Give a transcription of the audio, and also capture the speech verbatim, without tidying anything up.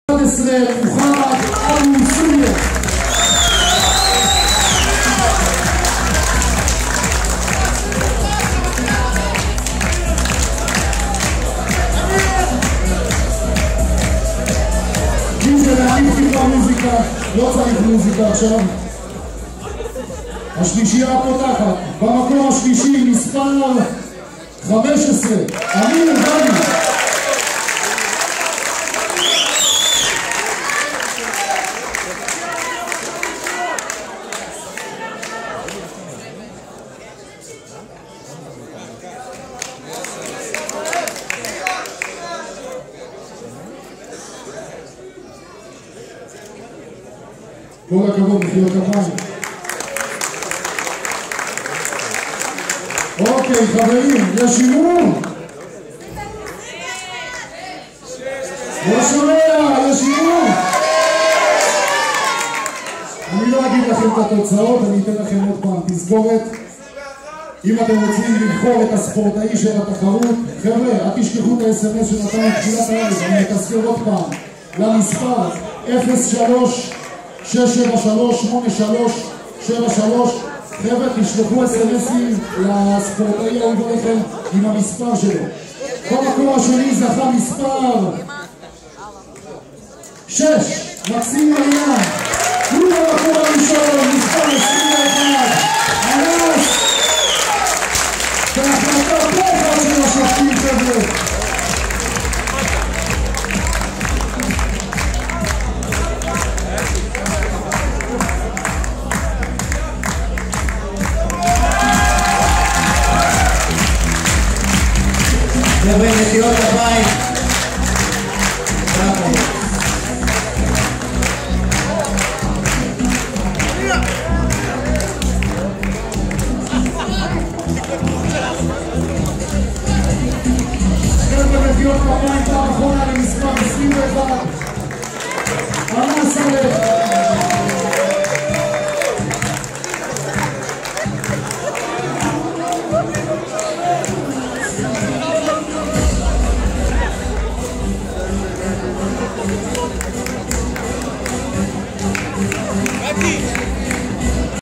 אחת עשרה, מוחמד אבו סוריה. אם זה להעניף טיפה מוזיקה, לא צריך מוזיקה עכשיו. השלישייה הפותחת, במקום השלישי, מספר חמש עשרה, אמיר דני. כל הכבוד, מחיאות כפיים. אוקיי, חברים, יש שימור? לא שומע, יש שימור? אני לא אגיד לכם את התוצאות, אני אתן לכם עוד פעם תזכורת. אם אתם רוצים לבחור את הספורטאי של התחרות, חבר'ה, אל תשכחו את ה-אס אם אס שנתנו בתחילת הערב, אני מתזכר עוד פעם, למספר אפס שלוש שש שבע שלוש שמונה שלוש שבע שלוש. חבר'ה, תשלחו אס אם אסים לספורטאי האהוב עליכם עם המספר שלו. במקום השני זכה מספר שש, מקסים מעיין. הוא במקום הראשון, מספר עשרים ואחת, אנס. והחלטה פחד של השופטים, חבר'ה. חבר'ה, מחיאות כפיים. חבר'ה, מחיאות כפיים פעם אחרונה למספר עשרים ואחת. אנס אלף.